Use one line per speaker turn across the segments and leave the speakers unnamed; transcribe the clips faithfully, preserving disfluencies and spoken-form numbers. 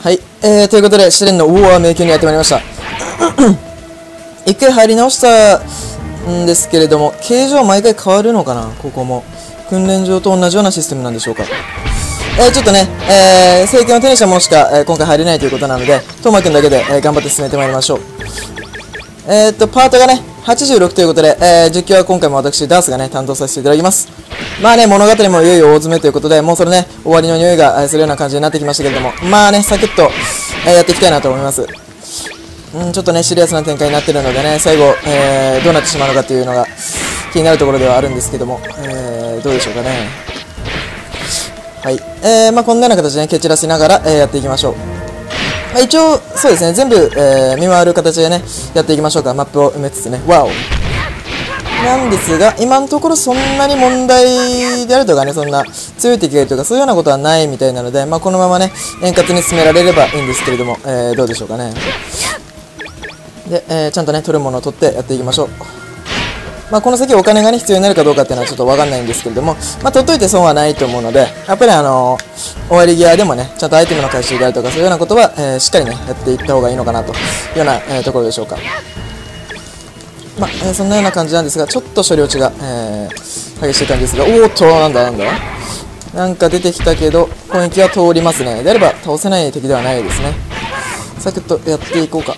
はい、えー、ということで試練のウォー迷宮にやってまいりました一回入り直したんですけれども、形状は毎回変わるのかな。ここも訓練場と同じようなシステムなんでしょうか。えー、ちょっとね、えー、政権を手にしたものしか、えー、今回入れないということなので、トーマくんだけで、えー、頑張って進めてまいりましょう。えー、っとパートがねはちじゅうろくということで、えー、実況は今回も私ダースがね担当させていただきます。まあね、物語もいよいよ大詰めということで、もうそれね終わりの匂いがするような感じになってきましたけれども、まあねサクッと、えー、やっていきたいなと思います。うん、ちょっとねシリアスな展開になっているのでね、最後、えー、どうなってしまうのかというのが気になるところではあるんですけども、えー、どうでしょうかね。はい、えー、まあこんなような形でね蹴散らしながら、えー、やっていきましょう。まあ、一応そうですね、全部、えー、見回る形でねやっていきましょうか。マップを埋めつつね、ワオなんですが、今のところそんなに問題であるとかね、そんな強い敵がいるとかそういうようなことはないみたいなので、まあ、このままね円滑に進められればいいんですけれども、えー、どうでしょうかね。で、えー、ちゃんとね取るものを取ってやっていきましょう。まあこの先お金がね必要になるかどうかっていうのはちょっと分かんないんですけれども、まあ取っといて損はないと思うので、やっぱりあのー、終わり際でもねちゃんとアイテムの回収であるとかそういうようなことは、えー、しっかりねやっていった方がいいのかなというような、えー、ところでしょうか。まあ、えー、そんなような感じなんですが、ちょっと処理落ちが、えー、激しい感じですが、おーっとなんだなんだなんか出てきたけど攻撃は通りますね。であれば倒せない敵ではないですね。サクッとやっていこうか。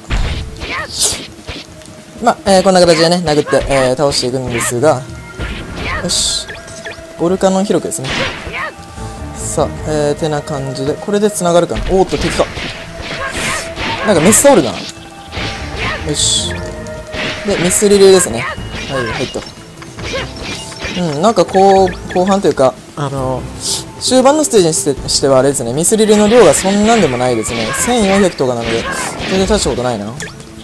まあ、えー、こんな形でね殴って、えー、倒していくんですが、よしボルカノン広くですね。さあ、えー、てな感じでこれでつながるかな。おーっと敵か、なんかメスタオルだな。よしでミスリレーですね。はいはいと、うん、なんかこう後半というかあのー、終盤のステージにしてしてはあれですね、ミスリレーの量がそんなんでもないですね。せんよんひゃくとかなので全然大したことないな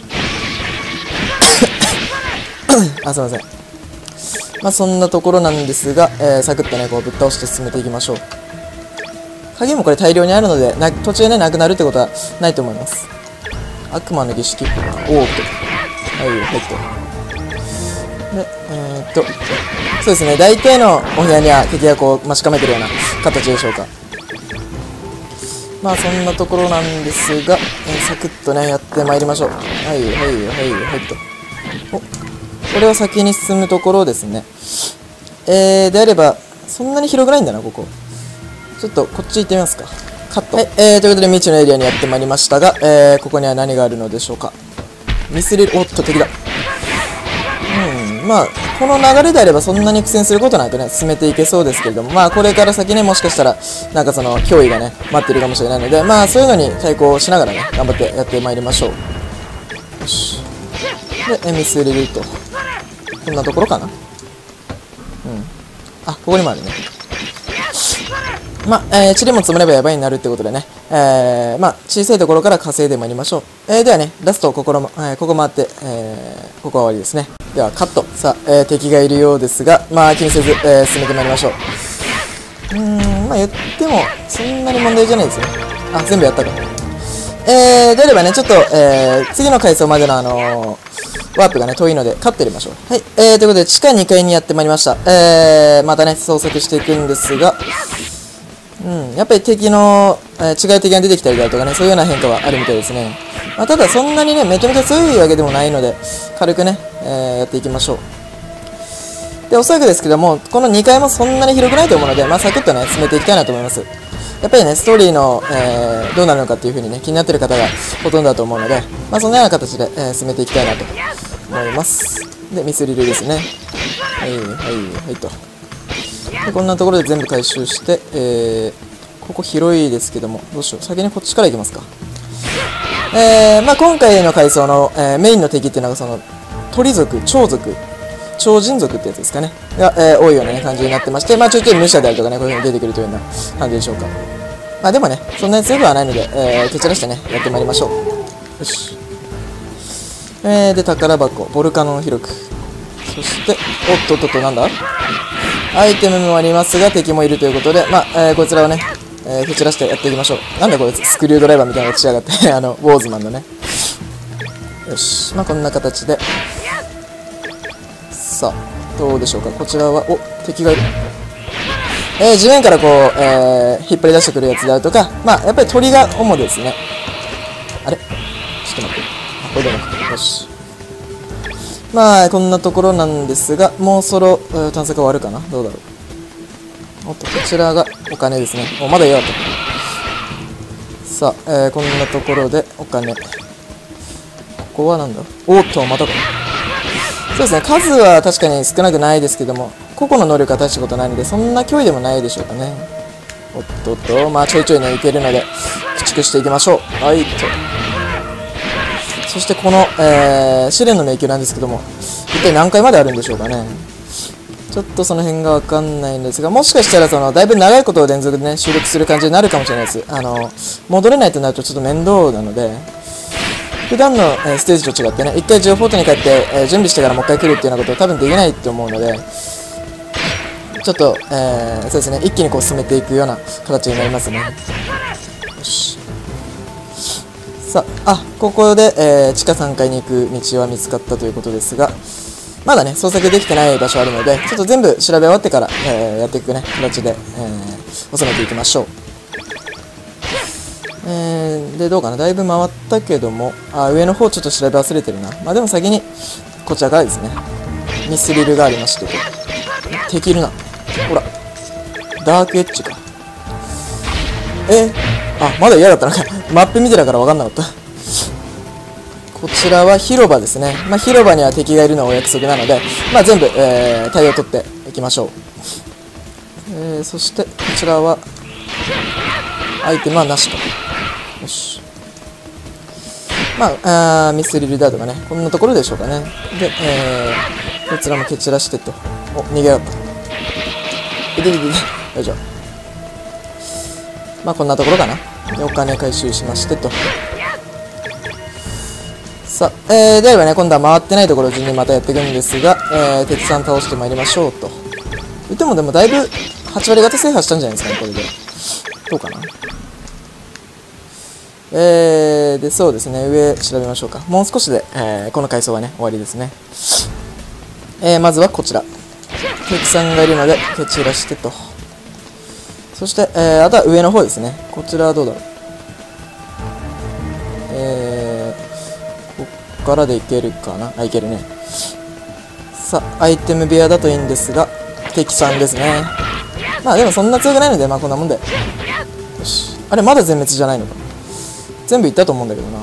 あ、すいません。まあそんなところなんですが、えー、サクッとねこうぶっ倒して進めていきましょう。鍵もこれ大量にあるのでな途中でねなくなるってことはないと思います。悪魔の儀式、おーっと、はいはいと、でえー、っとそうですね、大体のお部屋には敵がこう待ち構えてるような形でしょうか。まあそんなところなんですが、えー、サクッとねやってまいりましょう。はいはいはいはいと、おこれは先に進むところですね。えー、であればそんなに広くないんだなここ。ちょっとこっち行ってみますか。カット、はい、えー、ということで未知のエリアにやってまいりましたが、えー、ここには何があるのでしょうか。ミスリル、おっと敵だ。うん、まあこの流れであればそんなに苦戦することなくね進めていけそうですけれども、まあこれから先ねもしかしたらなんかその脅威がね待ってるかもしれないので、まあそういうのに対抗しながらね頑張ってやってまいりましょう。よしでミスリルとこんなところかな。うん、あ、ここにもあるね。まあ、えー、塵も積もればやばいになるってことでね、えー、まあ小さいところから稼いでまいりましょう。えー、ではねラストここも、えー、ここ回って、えー、ここは終わりですね。ではカット。さあ、えー、敵がいるようですが、まあ気にせず、えー、進めてまいりましょう。うーん、まあ言ってもそんなに問題じゃないですね。あ、全部やったか。えー、であればねちょっと、えー、次の階層までのあのーワープがね遠いので勝ってやりましょう。はい、えー、ということで地下にかいにやってまいりました。えー、またね捜索していくんですが、うん、やっぱり敵の、えー、違う敵が出てきたりだとかねそういうような変化はあるみたいですね。まあ、ただそんなにねめちゃめちゃ強いわけでもないので軽くね、えー、やっていきましょう。でおそらくですけどもこのにかいもそんなに広くないと思うので、まあ、サクッとね進めていきたいなと思います。やっぱりねストーリーの、えー、どうなるのかっていう風にね気になってる方がほとんどだと思うので、まあ、そんなような形で、えー、進めていきたいなと思います。でミスリルですね。はいはいはいと、でこんなところで全部回収して、えー、ここ広いですけどもどうしよう、先にこっちから行きますか。えーまあ、今回の階層の、えー、メインの敵っていうのがその鳥族、鳥族、超人族ってやつですかねが、えー、多いような、ね、感じになってまして、まあ、ちょいちょい武者であるとかねこういう風に出てくるというような感じでしょうか。まあでもねそんなに強くはないので、えー、蹴散らしてねやってまいりましょう。よし、えー、で宝箱、ボルカノン広く、そしておっとっとっとなんだアイテムもありますが敵もいるということで、まあ、えー、こちらをね、えー、蹴散らしてやっていきましょう。なんだこいつスクリュードライバーみたいなのが仕上がってあのウォーズマンのね。よし、まあこんな形でさあどうでしょうか。こちらはお敵がいる。 えー、地面からこう、えー、引っ張り出してくるやつであるとか、まあ、やっぱり鳥が主ですね。あれちょっと待って。あ、これでもか。よし。まあ、こんなところなんですが、もうそろ、えー、探索終わるかなどうだろう。おっと、こちらがお金ですね。お、まだいいやと。さあ、えー、こんなところでお金。ここはなんだおっと、またか。そうですね、数は確かに少なくないですけども、個々の能力は大したことないので、そんな脅威でもないでしょうかね。おっとっと、まあちょいちょいね、いけるので、駆逐していきましょう。はいと。そしてこの、えー、試練の迷宮なんですけども、一体何回まであるんでしょうかね。ちょっとその辺がわかんないんですが、もしかしたらそのだいぶ長いことを連続でね、収録する感じになるかもしれないです。あの、戻れないとなるとちょっと面倒なので、普段の、えー、ステージと違ってね、一回ジオフォートに帰って、えー、準備してからもう一回来るっていうようなことは多分できないと思うので、ちょっと、えー、そうですね、一気にこう進めていくような形になりますね。よし。さあ、あ、ここで、えー、地下さんかいに行く道は見つかったということですが、まだね、捜索できてない場所あるので、ちょっと全部調べ終わってから、えー、やっていくね、形で、えー、収めていきましょう。えー、で、どうかな、だいぶ回ったけども、あ、上の方ちょっと調べ忘れてるな。まあでも先に、こちらからですね、ミスリルがありましてと。敵いるな。ほら、ダークエッジか。えあ、まだ嫌だったな。マップ見てたから分かんなかった。こちらは広場ですね。まあ、広場には敵がいるのはお約束なので、まあ、全部、えー、対応取っていきましょう。えー、そして、こちらは、アイテムはなしと。よし。まあ、あミスリルダーとかね、こんなところでしょうかね。で、えー、こちらも蹴散らしてと。お、逃げようと。いてててて。よいしょ。まあ、こんなところかな。で、お金回収しましてと。さあ、えー、ではね、今度は回ってないところを順にまたやっていくんですが、えー、敵さん倒してまいりましょうと。言ってもでもだいぶはち割方制覇したんじゃないですかね、これで。どうかな。えー、で、そうですね、上調べましょうか。もう少しで、えー、この階層はね、終わりですね。えー、まずはこちら。敵さんがいるので、蹴散らしてと。そして、えー、あとは上の方ですね。こちらはどうだろう。えー、こっからでいけるかな。あ、いけるね。さあ、アイテム部屋だといいんですが、敵さんですね。まあでもそんな強くないので、まあこんなもんで。よし。あれ、まだ全滅じゃないのか。全部いったと思うんだけどな。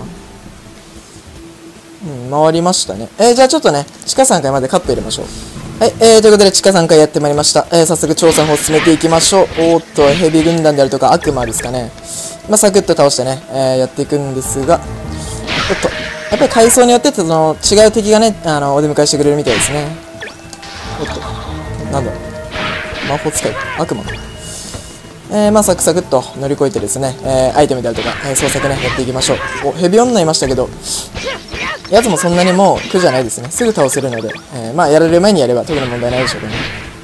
うん、回りましたね。えー、じゃあちょっとね、地下さんかいまでカット入れましょう。はい、えー、ということで地下さんかいやってまいりました。えー、早速調査法を進めていきましょう。おーっと、ヘビ軍団であるとか悪魔ですかね。まあ、サクッと倒してね、えー、やっていくんですが、おっと、やっぱり階層によってその違う敵がね、あの、お出迎えしてくれるみたいですね。おっと、なんだろう。魔法使い、悪魔か。えー、まあ、サクサクっと乗り越えてですね、えー、アイテムであるとか、えー、捜索ね、やっていきましょう。お、ヘビ女いましたけど、やつもそんなにもう苦じゃないですね。すぐ倒せるので、えー、まあ、やられる前にやれば特に問題ないでしょうかね。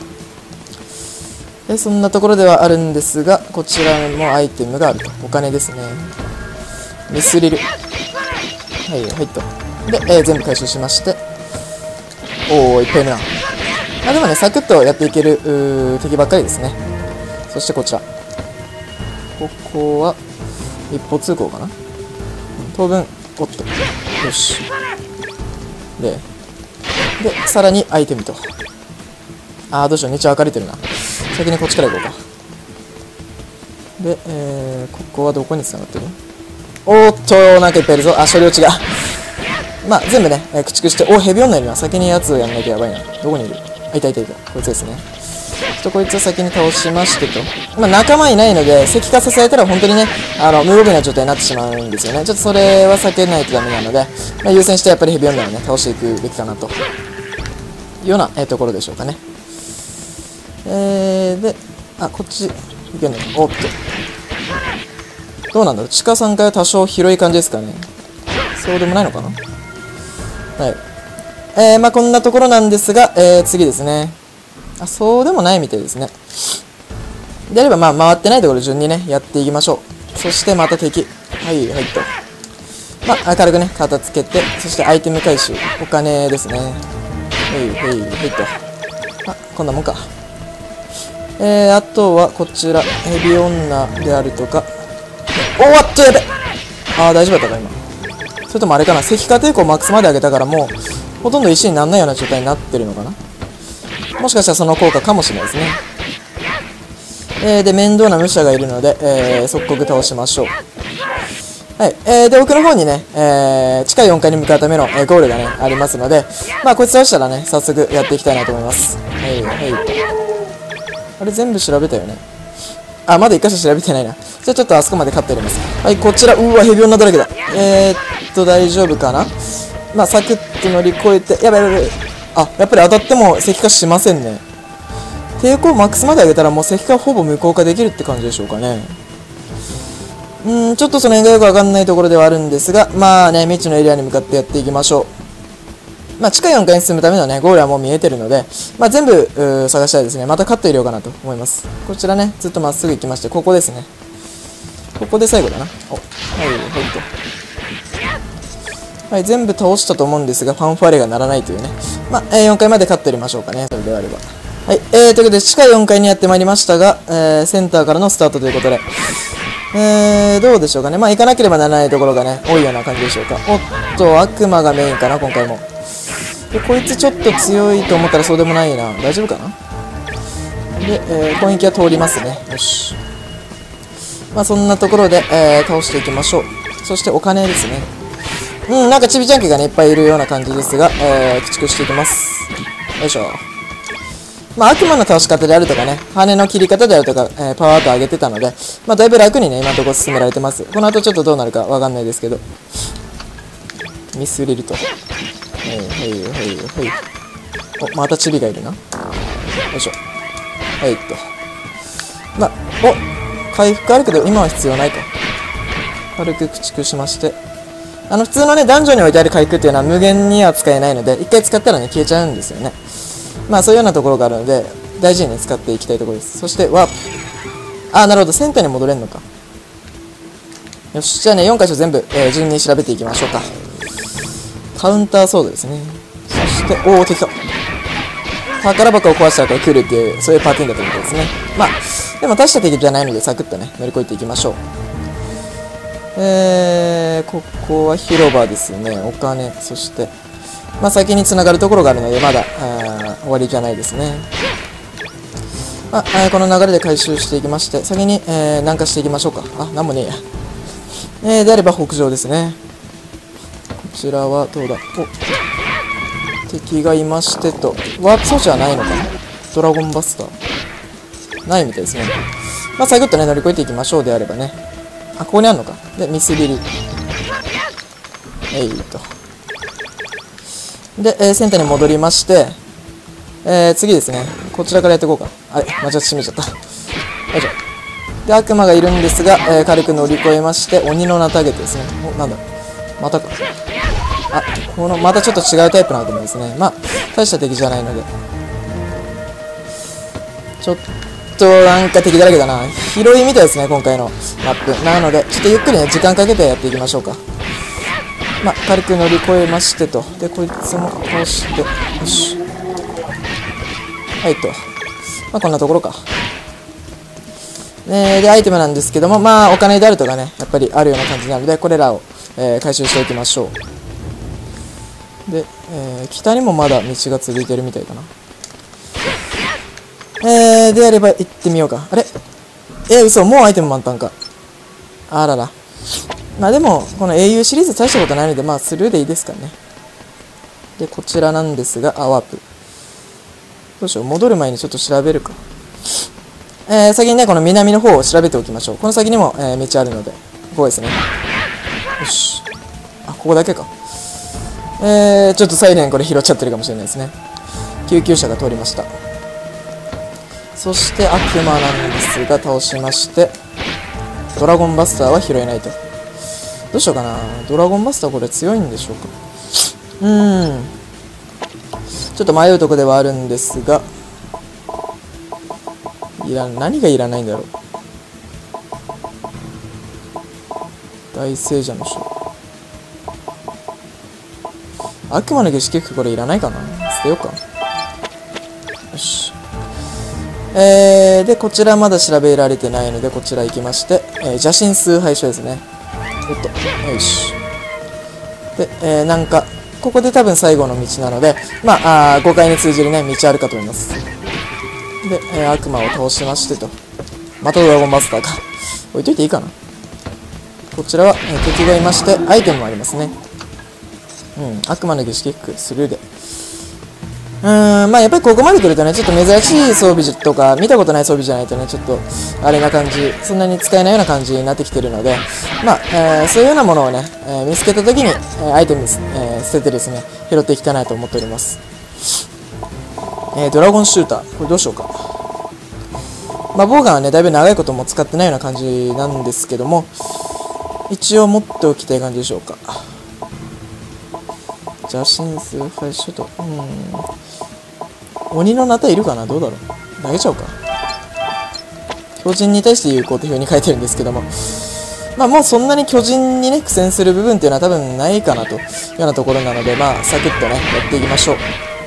で、そんなところではあるんですが、こちらもアイテムがあると。お金ですね。ミスリル。はい、はいと。で、えー、全部回収しまして。おー、いっぱいいるな。まあ、でもね、サクッとやっていける敵ばっかりですね。そしてこちら。ここは一歩通行かな。当分、おっと。よし。で、で、さらにアイテムと。あー、どうしよう、道分かれてるな。先にこっちから行こうか。で、えー、ここはどこに繋がってる？おーっと、なんかいっぱいいるぞ。あ、所領地が。まあ、全部ね、えー、駆逐して、お、ヘビ女いるな。先にやつをやんなきゃやばいな。どこにいる？あ、いたいたいた。こいつですね。ちょっとこいつを先に倒しましてと。まあ、仲間いないので、石化させられたら本当にね、あの、無防備な状態になってしまうんですよね。ちょっとそれは避けないとダメなので、まあ、優先してやっぱりヘビ女をね、倒していくべきかなというような、えー、ところでしょうかね。えー、で、あ、こっち、いけんの？おっと。どうなんだろう、地下さんかいは多少広い感じですかね。そうでもないのかな。はい。えー、まあこんなところなんですが、えー、次ですね。あ、そうでもないみたいですね。であれば、まあ回ってないところ順にね、やっていきましょう。そしてまた敵。はい、はいと。まあ、軽くね、片付けて、そしてアイテム回収。お金ですね。はい、はい、はいと。あ、こんなもんか。 えー、あとはこちらヘビ女であるとか、おわっとやべ、あー大丈夫だったか今。それともあれかな、石化抵抗マックスまで上げたからもうほとんど石にならないような状態になってるのかな。もしかしたらその効果かもしれないですね。えー、で面倒な武者がいるので、えー、即刻倒しましょう。はい、えー、で奥の方にね、えー、地下よんかいに向かうための、えー、ゴールがねありますので、まあこいつ倒したらね早速やっていきたいなと思います。はいはいと、あれ全部調べたよね。あ、まだいっかしょ調べてないな。じゃあちょっとあそこまで勝ってやります。はい、こちら、うわヘビ女だらけだ。えー、っと大丈夫かな。まあサクッと乗り越えて、やばいやばいやばい、あ、やっぱり当たっても石化しませんね。抵抗マックスまで上げたらもう石化ほぼ無効化できるって感じでしょうかね。うーん、ちょっとその辺がよくわかんないところではあるんですが、まあね、未知のエリアに向かってやっていきましょう。まあ、地下よんかいに進むためのね、ゴールはもう見えてるので、まあ、全部探したいですね。またカット入れようかなと思います。こちらね、ずっとまっすぐ行きまして、ここですね。ここで最後だな。お、はい、はいと。はい、全部倒したと思うんですが、ファンファーレが鳴らないというね。まあ、えー、よんかいまでカット入れましょうかね。それであれば。はい、えー、ということで、地下よんかいにやってまいりましたが、えー、センターからのスタートということで、えー、どうでしょうかね。まあ、行かなければならないところがね、多いような感じでしょうか。おっと、悪魔がメインかな、今回も。で、こいつちょっと強いと思ったらそうでもないな。大丈夫かな。で、えー、攻撃は通りますね。よし。まあ、そんなところで、えー、倒していきましょう。そして、お金ですね。うん、なんかチビジャンケがね、いっぱいいるような感じですが、えー、駆逐していきます。よいしょ。まあ、悪魔の倒し方であるとかね、羽の切り方であるとか、えー、パワーアップ上げてたので、まあ、だいぶ楽にね、今のところ進められてます。この後ちょっとどうなるかわかんないですけど。ミスリルと。はいはいはいはい。お、またチビがいるな。よいしょ。はいっと。まあ、お、回復あるけど、今は必要ないと。軽く駆逐しまして。あの、普通のね、ダンジョンに置いてある回復っていうのは無限には使えないので、一回使ったらね、消えちゃうんですよね。まあそういうようなところがあるので、大事にね、使っていきたいところです。そして、ワープ。あー、なるほど、センターに戻れるのか。よし、じゃあね、よんかしょ全部、えー、順に調べていきましょうか。カウンターソードですね。そして、おー、敵か。宝箱を壊したらこれ来るっていう、そういうパーティーだと思うんですね。まあ、でも大した敵じゃないので、サクッとね、乗り越えていきましょう。えー、ここは広場ですね。お金、そして、まあ、先に繋がるところがあるので、まだ終わりじゃないですね。まあ、この流れで回収していきまして、先に、えー、南下していきましょうか。あ、なんもねえや。えー、であれば北上ですね。こちらはどうだ。お、敵がいましてと。ワープ装置はないのかな。ドラゴンバスター。ないみたいですね。まあ、サクッとね、乗り越えていきましょうであればね。あ、ここにあるのか。で、ミスリル。えいと。で、えー、センターに戻りまして、えー、次ですね。こちらからやっていこうか。あれ、間違って閉めちゃった。よいしょ。で、悪魔がいるんですが、えー、軽く乗り越えまして、鬼の名ターゲットですね。お、なんだ。またか。あ、この、またちょっと違うタイプの悪魔ですね。まあ、大した敵じゃないので。ちょっと、なんか敵だらけだな。広いみたいですね、今回のマップ。なので、ちょっとゆっくりね、時間かけてやっていきましょうか。まあ、軽く乗り越えましてと。で、こいつも倒して、よし。はいと。まあ、こんなところか。えー、で、アイテムなんですけども、まあ、お金であるとかね、やっぱりあるような感じなので、これらを、えー、回収していきましょう。で、えー、北にもまだ道が続いてるみたいかな。えー、であれば行ってみようか。あれえー、嘘、もうアイテム満タンか。あらら。まあでも、この エーユー シリーズ大したことないので、まあスルーでいいですかね。で、こちらなんですが、あ、ワープ。どうしよう、戻る前にちょっと調べるか。えー、先にね、この南の方を調べておきましょう。この先にも、えー、道あるので、ここですね。よし。あ、ここだけか。えー、ちょっとサイレンこれ拾っちゃってるかもしれないですね。救急車が通りました。そして悪魔なんですが、倒しまして、ドラゴンバスターは拾えないと。どうしようかな。ドラゴンバスターこれ強いんでしょうか。うーん。ちょっと迷うとこではあるんですが、いら何がいらないんだろう。大聖者の書。悪魔の儀式服これいらないかな。捨てようか。よし。 えー、で、こちらまだ調べられてないので、こちら行きまして、えー、邪神崇拝所ですね。おっと、よし。で、えー、なんか、ここで多分最後の道なので、まあ、あごかいに通じるね、道あるかと思います。で、えー、悪魔を倒しましてと。またドラゴンバスターか。置いといていいかな。こちらは、えー、敵がいまして、アイテムもありますね。うん、悪魔の儀式服、スルーで。うーん、まあやっぱりここまで来るとね、ちょっと珍しい装備とか、見たことない装備じゃないとね、ちょっと、あれな感じ、そんなに使えないような感じになってきてるので、まあ、えー、そういうようなものをね、えー、見つけたときに、えー、アイテム、えー、捨ててですね、拾っていきたいなと思っております。えー、ドラゴンシューター、これどうしようか。まあ、ボウガンはね、だいぶ長いことも使ってないような感じなんですけども、一応持っておきたい感じでしょうか。邪神崇拝所と、うん。鬼のナタいるかな、どうだろう。投げちゃおうか。巨人に対して有効って表に書いてるんですけども、まあもうそんなに巨人にね、苦戦する部分っていうのは多分ないかなというようなところなので、まあサクッとね、やっていきましょう。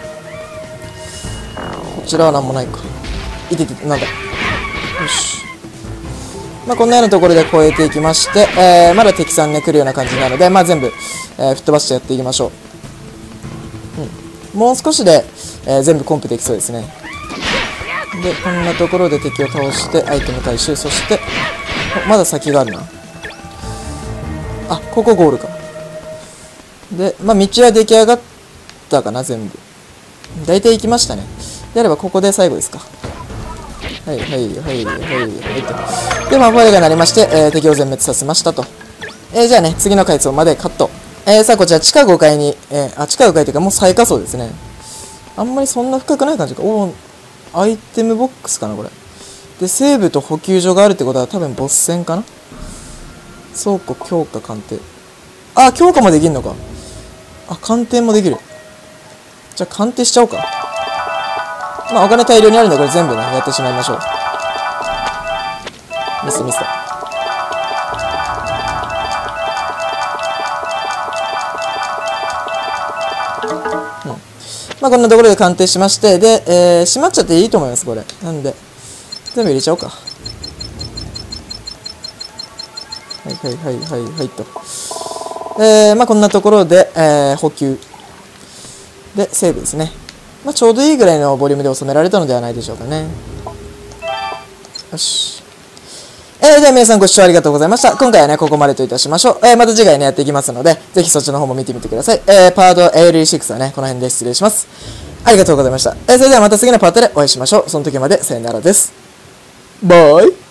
こちらはなんもないか。いてて、なんだ。よし。まあこんなようなところで越えていきまして、えー、まだ敵さんね、来るような感じなので、まあ全部、えー、吹っ飛ばしてやっていきましょう。うん、もう少しで、えー、全部コンプできそうですね。で、こんなところで敵を倒してアイテム回収、そしてまだ先があるな。あ、ここゴールか。で、まあ道は出来上がったかな、全部。大体行きましたね。であればここで最後ですか。はいはいはいはいはいと。で、まあファイルが鳴りまして、えー、敵を全滅させましたと。えー、じゃあね、次の階層までカット。えー、さあこちら地下ごかいに、えー、あ、地下ごかいというかもう最下層ですね。あんまりそんな深くない感じか。おお、アイテムボックスかな、これ。で、セーブと補給所があるってことは多分ボス戦かな。倉庫、強化、鑑定。あ、強化もできるのか。あ、鑑定もできる。じゃあ鑑定しちゃおうか。まあお金大量にあるんでこれ全部ね、やってしまいましょう。ミスミスだ。まあこんなところで鑑定しまして、で、えー、閉まっちゃっていいと思います、これ。なんで、全部入れちゃおうか。はいはいはいはいはいと。えー、まあこんなところで、えー、補給。で、セーブですね。まあちょうどいいぐらいのボリュームで収められたのではないでしょうかね。よし。えー、では皆さんご視聴ありがとうございました。今回はね、ここまでといたしましょう。えー、また次回ね、やっていきますので、ぜひそっちの方も見てみてください。えー、パートエーエルイーシックスはね、この辺で失礼します。ありがとうございました。えー、それではまた次のパートでお会いしましょう。その時まで、さよならです。バイ。